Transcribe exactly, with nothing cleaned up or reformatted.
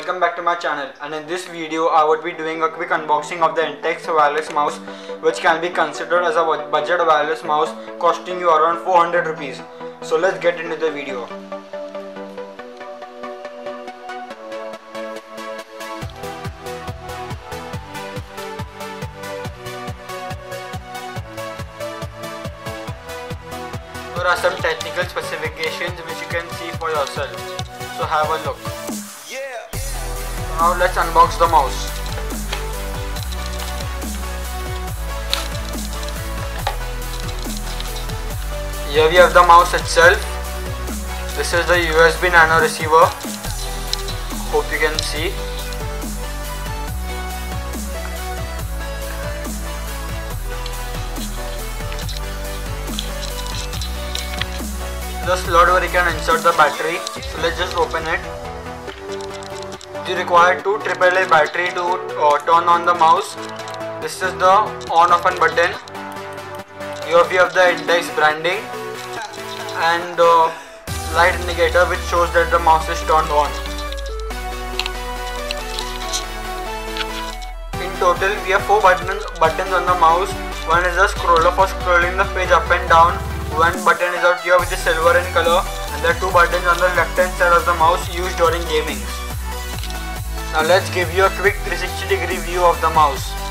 welcome back to my channel, and in this video I would be doing a quick unboxing of the Intex wireless mouse, which can be considered as a budget wireless mouse costing you around four hundred rupees. So let's get into the video. There are some technical specifications which you can see for yourself, so have a look. Now let's unbox the mouse. Here we have the mouse itself. This is the U S B nano receiver. Hope you can see. The slot where you can insert the battery. So let's just open it. You require two triple A battery to uh, turn on the mouse. This is the on off and button. Here we have the Intex branding and uh, light indicator which shows that the mouse is turned on. In total we have four buttons, buttons on the mouse. One is a scroller for scrolling the page up and down. One button is out here which is silver in color, and there are two buttons on the left hand side of the mouse used during gaming. Now let's give you a quick three sixty degree view of the mouse.